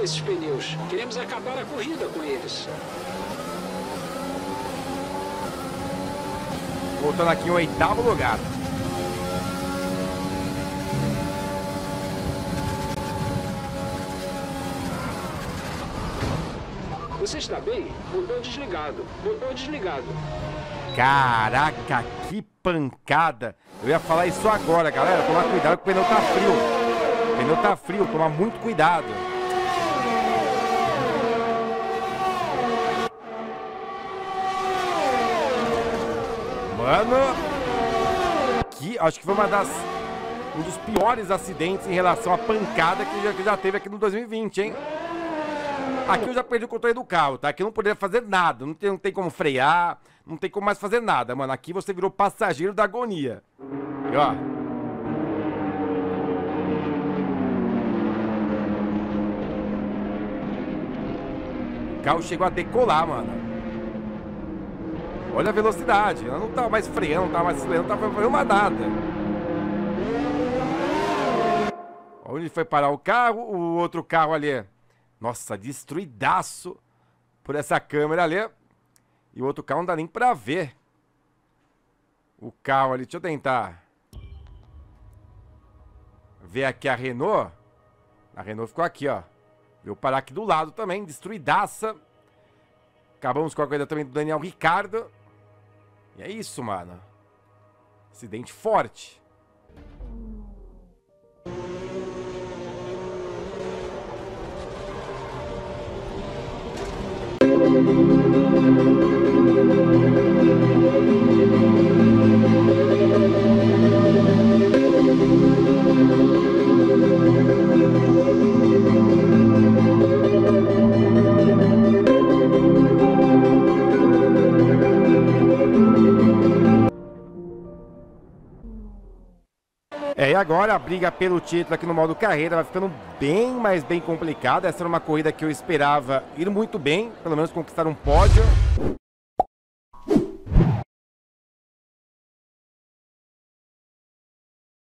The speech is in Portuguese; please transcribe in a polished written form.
esses pneus. Queremos acabar a corrida com eles. Voltando aqui em 8º lugar. Você está bem? Motor desligado. Motor desligado. Caraca, que pancada. Eu ia falar isso agora, galera. Tomar cuidado que o pneu tá frio. O pneu tá frio, tomar muito cuidado. Mano, acho que foi um dos piores acidentes em relação à pancada que já teve aqui no 2020, hein? Aqui eu já perdi o controle do carro, tá? Aqui eu não poderia fazer nada, não tem como frear, não tem como mais fazer nada, mano. Aqui você virou passageiro da agonia. E ó. O carro chegou a decolar, mano. Olha a velocidade, ela não tava mais freando, não tava mais acelerando, não tava fazendo mais nada. Onde foi parar o carro, o outro carro ali. Nossa, destruidaço por essa câmera ali. E o outro carro não dá nem pra ver. O carro ali, deixa eu tentar ver aqui a Renault. A Renault ficou aqui, ó. Veio parar aqui do lado também, destruidaça. Acabamos com a corrida também do Daniel Ricciardo. E é isso, mano. Acidente forte. E agora a briga pelo título aqui no modo carreira vai ficando bem, mas bem complicada. Essa era uma corrida que eu esperava ir muito bem, pelo menos conquistar um pódio.